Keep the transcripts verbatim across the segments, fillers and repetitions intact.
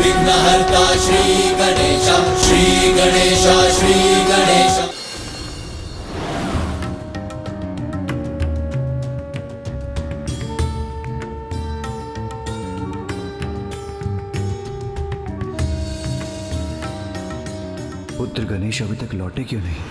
विघ्नहर्ता श्री गणेश, श्री गणेश, श्री गणेश। पुत्र गणेश अभी तक लौटे क्यों नहीं?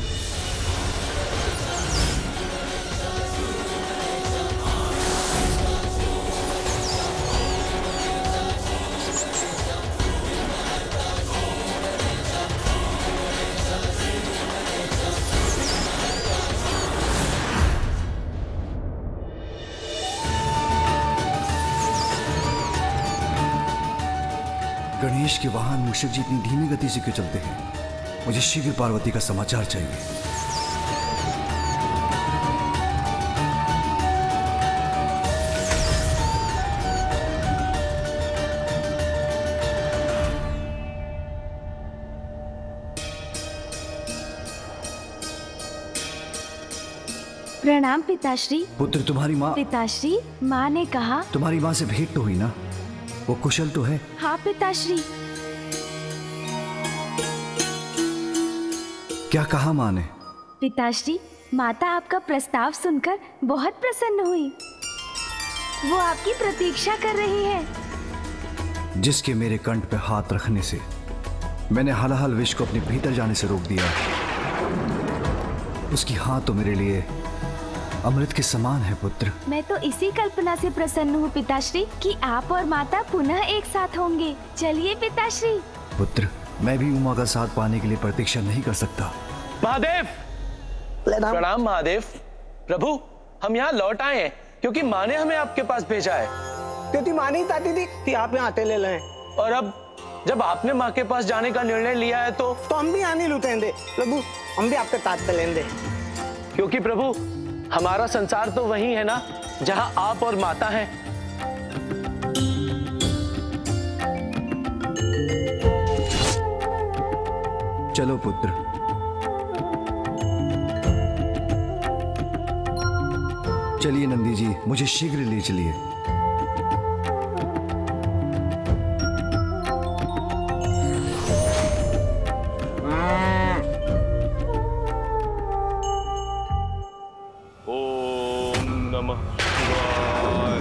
गणेश के वाहन मुशक जी इतनी धीमी गति से क्यों चलते हैं? मुझे शीघ्र पार्वती का समाचार चाहिए। प्रणाम पिताश्री। पुत्र तुम्हारी माँ। पिताश्री, माँ ने कहा। तुम्हारी माँ से भेंट तो हुई ना? वो कुशल तो है? हाँ पिताश्री। क्या कहा माँ ने? पिताश्री, माता आपका प्रस्ताव सुनकर बहुत प्रसन्न हुई। वो आपकी प्रतीक्षा कर रही है। जिसके मेरे कंठ पे हाथ रखने से मैंने हलाहल विष को अपने भीतर जाने से रोक दिया, उसकी हाथ तो मेरे लिए अमृत के समान है पुत्र। मैं तो इसी कल्पना से प्रसन्न हूँ पिताश्री कि आप और माता पुनः एक साथ होंगे। चलिए पिताश्री। पुत्र, मैं भी उमा का साथ पाने के लिए प्रतीक्षा नहीं कर सकता। महादेव, प्रणाम महादेव। प्रभु, हम यहाँ लौट आए हैं क्योंकि माँ ने हमें आपके पास भेजा है। क्योंकि माँ नहीं चाहती थी कि आप यहाँ आते ले लें। और अब जब आपने माँ के पास जाने का निर्णय लिया है तो तो हम भी यहाँ नहीं लुटेंगे प्रभु, हम भी आपके साथ चलेंगे। क्योंकि प्रभु, हमारा संसार तो वही है ना जहाँ आप और माता हैं। चलो पुत्र। चलिए नंदी जी, मुझे शीघ्र ले चलिए। ओम नमः शिवाय,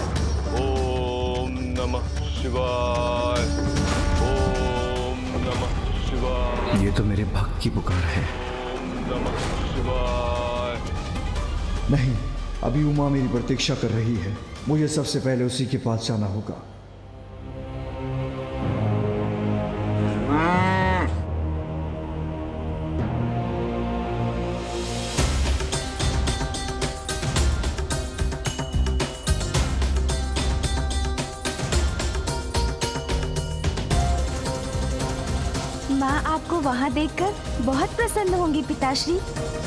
ओम नमः शिवाय, ओम नमः शिवाय। ये तो मेरे भक्त की पुकार है। ओम नमः शिवाय। नहीं, अभी उमा मेरी प्रतीक्षा कर रही है। मुझे सबसे पहले उसी के पास जाना होगा। माँ आपको वहाँ देखकर बहुत प्रसन्न होंगी पिताश्री।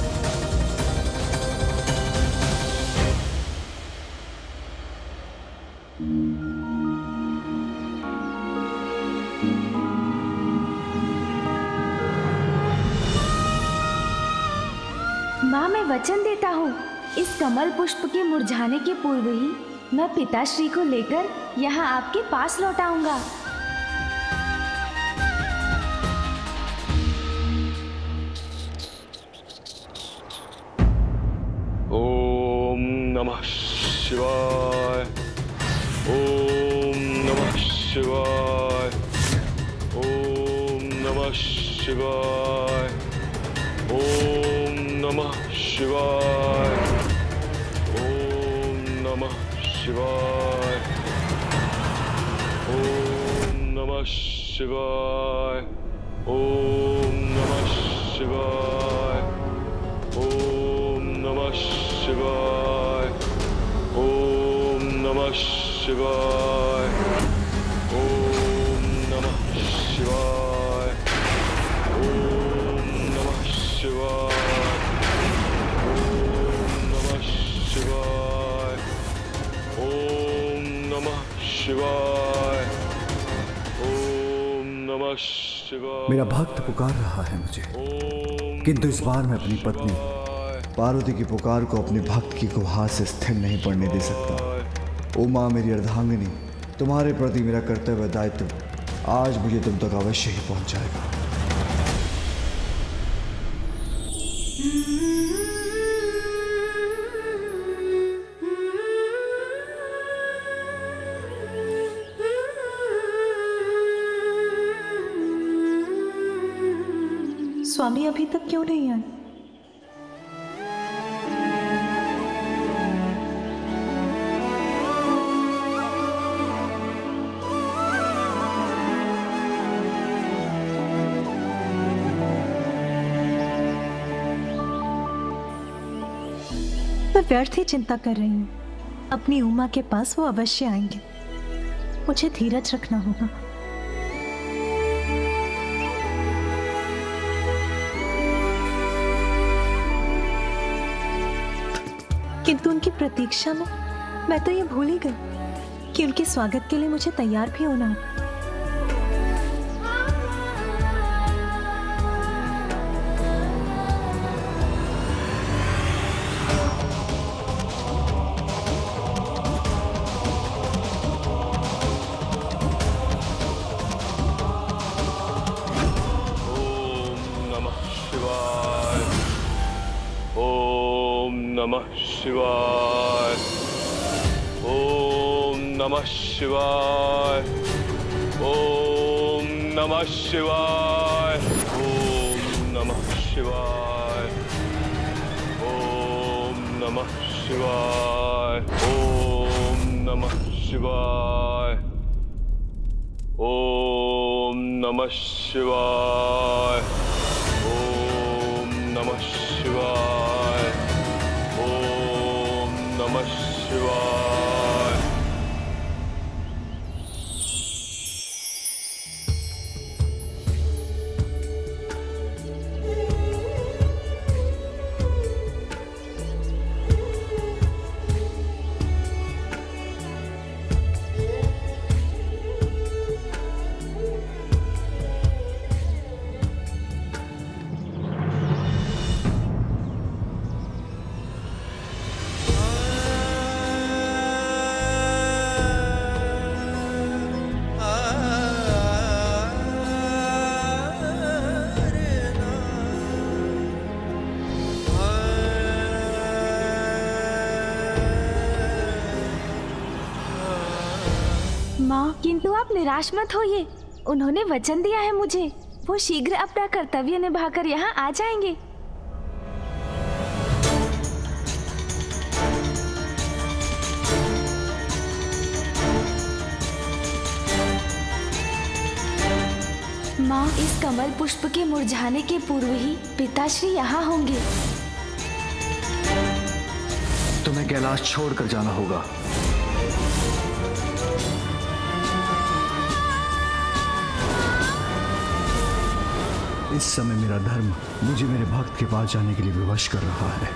माँ, मैं वचन देता हूँ, इस कमल पुष्प के मुरझाने के पूर्व ही मैं पिताश्री को लेकर यहाँ आपके पास लौट आऊंगा। ओम नमः शिवाय, ओम नमः शिवाय, ओम नमः शिवाय, ओम नमः शिवाय, ओम नमः शिवाय, ओम नमः शिवाय, ओम नमः शिवाय, ओम नमः शिवाय, ओम नमः शिवाय, ओम नमः शिवाय, ओम नमः शिवाय, ओम नमः शिवाय, ओम नमः शिवाय, ओम नमः शिवाय। मेरा भक्त पुकार रहा है मुझे, किंतु इस बार मैं अपनी पत्नी पार्वती की पुकार को अपने भक्त की गुहार से स्थिर नहीं पड़ने दे सकता। ओ माँ मेरी अर्धांगिनी, तुम्हारे प्रति मेरा कर्तव्य दायित्व आज मुझे तुम तक अवश्य ही पहुंच जाएगा। स्वामी अभी तक क्यों नहीं आए? मैं व्यर्थ ही चिंता कर रही हूँ। अपनी उमा के पास वो अवश्य आएंगे। मुझे धीरज रखना होगा। किंतु उनकी प्रतीक्षा में मैं तो ये भूल ही गई कि उनके स्वागत के लिए मुझे तैयार भी होना है। शिवाय। ओम नमः शिवाय। ओम नमः शिवाय। ओम नमः शिवाय। ओम नमः शिवाय। ओम नमः शिवाय। ओम नमः शिवाय। ओम नमः शिवाय। ओम नमः शिवाय। किंतु आप निराश मत होइए। उन्होंने वचन दिया है मुझे, वो शीघ्र अपना कर्तव्य निभाकर यहाँ आ जाएंगे। माँ, इस कमल पुष्प के मुरझाने के पूर्व ही पिताश्री यहाँ होंगे। तुम्हें कैलाश छोड़कर जाना होगा। इस समय मेरा धर्म मुझे मेरे भक्त के पास जाने के लिए विवश कर रहा है।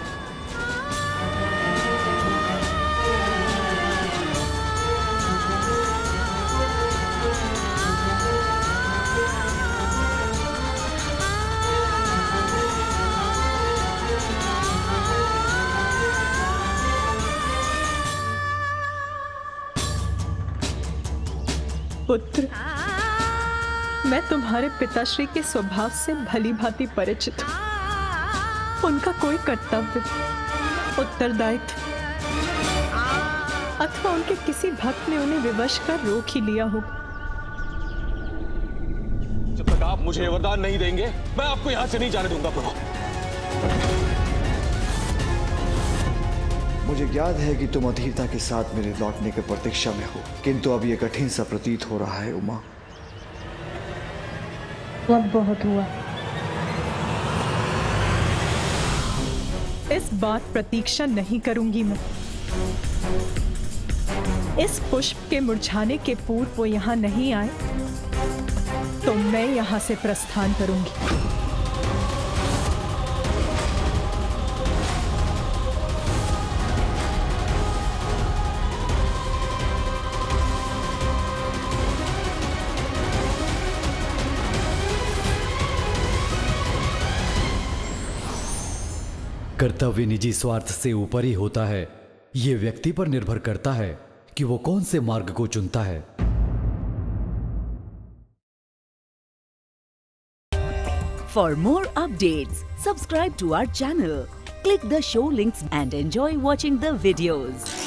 पुत्र, मैं तुम्हारे पिताश्री के स्वभाव से भली भांति परिचित हूँ। उनका कोई कर्तव्य, उत्तरदायित्व अथवा उनके किसी भक्त ने उन्हें विवश कर रोक ही लिया हो। जब तक आप मुझे वरदान नहीं देंगे, मैं आपको यहाँ से नहीं जाने दूंगा प्रभु। मुझे याद है कि तुम अधीरता के साथ मेरे लौटने की प्रतीक्षा में हो, किंतु अब यह कठिन सा प्रतीत हो रहा है उमा। अब बहुत हुआ। इस बार प्रतीक्षा नहीं करूंगी मैं। इस पुष्प के मुरझाने के पूर्व वो यहाँ नहीं आए तो मैं यहाँ से प्रस्थान करूंगी। कर्तव्य निजी स्वार्थ से ऊपर ही होता है। यह व्यक्ति पर निर्भर करता है कि वो कौन से मार्ग को चुनता है। For more updates, subscribe to our channel, click the show links and enjoy watching the videos.